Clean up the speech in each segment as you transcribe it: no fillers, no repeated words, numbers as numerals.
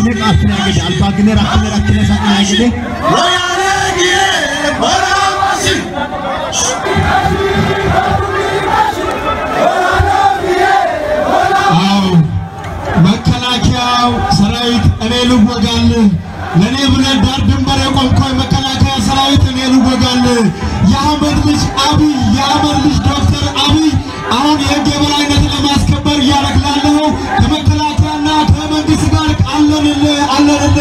rakne kaafne agede albagne rakne sakne agede wayane baramasi መከላከያው ሰራዊት እኔ ልወጋል ለኔ ብለ ዳር ድንበር የቆምኩኝ መከላከያ ሰራዊት እኔ ልወጋል የአህመድ ልጅ አብይ የአህመድ ልጅ ዶክተር አብይ አሁን የገበላይነት ለማስከበር ያረክላለው ከመከላከያና ከመንግስት ጋር አለንል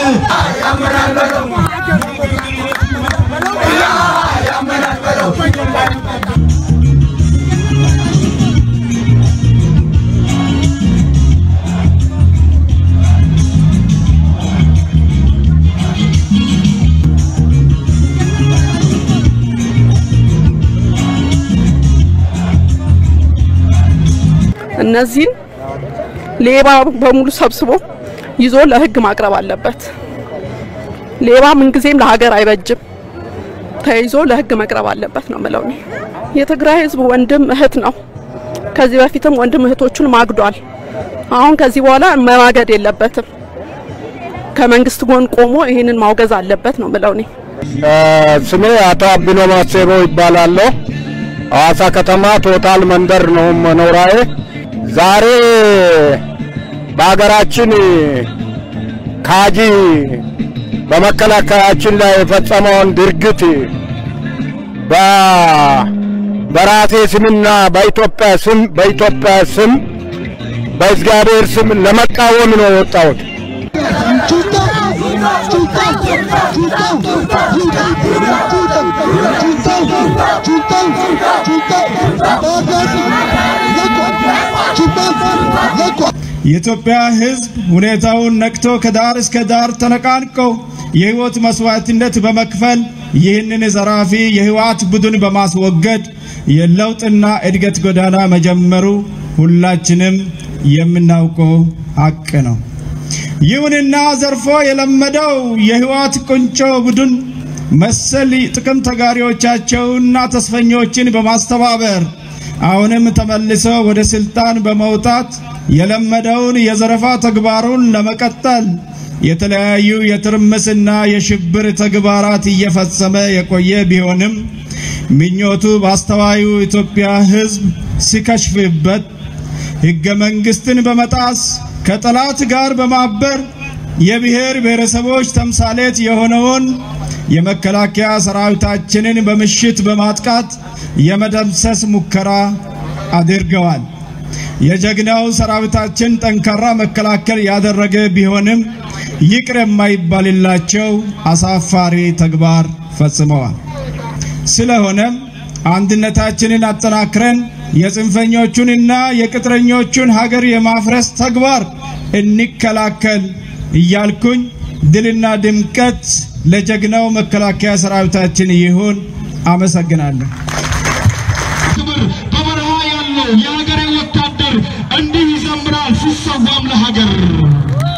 እነዚህን ሌባ በሙሉ ሰብስቦ ይዞ ለህግ ማቅረብ አለበት ሌባ ምን ጊዜም ለሀገር አይበጅም ተይዞ ለህግ መቅረብ አለበት ነው ማለት ነው የትግራይ ህዝብ ወንድም እህት ነው ከዚህ በፊትም ወንድም እህቶቹን ማግዷል አሁን ከዚህ በኋላ መማገድ የለበትም ከመንግስት ጎን ቆሞ ይሄንን ማውገዝ አለበት ነው ማለት ነው ስሜ አቶ አብኖ ማሰቦ ይባላል አዋሳ ከተማ ቶታል መንደር ነው መኖራዬ ዛሬ በአገራችን ካጂ በመከላከያችን ላይ የፈጸመውን ድርጊት በራሴ ስምና በኢትዮጵያ ስም በእግዚአብሔር ስም ለመቃወም ነው ወጣሁት የኢትዮጵያ ህዝብ ሁኔታውን ነክቶ ከዳር እስከ ዳር ተነቃንቀው የህይወት መስዋዕትነት በመክፈል ይህንን ዘራፊ የህይወት ቡድን በማስወገድ የለውጥና እድገት ጎዳና መጀመሩ ሁላችንም የምናውቀው ሀቅ ነው ይሁንና ዘርፎ የለመደው የህይወት ቁንጮ ቡድን መሰል ጥቅም ተጋሪዎቻቸውና ተስፈኞችን በማስተባበር አሁንም ተመልሶ ወደ ስልጣን በመውጣት የለመደውን የዘረፋ ተግባሩን ለመቀጠል የተለያዩ የትርምስና የሽብር ተግባራት እየፈጸመ የቆየ ቢሆንም ምኞቱ ባስተዋዩ ኢትዮጵያ ህዝብ ሲከሽፍበት ህገ መንግስትን በመጣስ ከጠላት ጋር በማበር የብሔር ብሔረሰቦች ተምሳሌት የሆነውን የመከላከያ ሰራዊታችንን በመሽት በማጥቃት የመደምሰስ ሙከራ አድርገዋል የጀግናው ሰራዊታችን ጠንካራ መከላከል ያደረገ ቢሆንም ይቅር የማይባልላቸው አሳፋሪ ተግባር ፈጽመዋል ስለሆነም አንድነታችንን አጠናክረን የጽንፈኞቹንና የቅጥረኞቹን ሀገር የማፍረስ ተግባር እንከላከል እያልኩኝ ድልና ድምቀት ለጀግናው መከላከያ ሰራዊታችን ይሁን አመሰግናለሁ በበረሃ ያለው የሀገር ወታደር እንዲህ ይዘምራል ሲሰዋም ለሀገር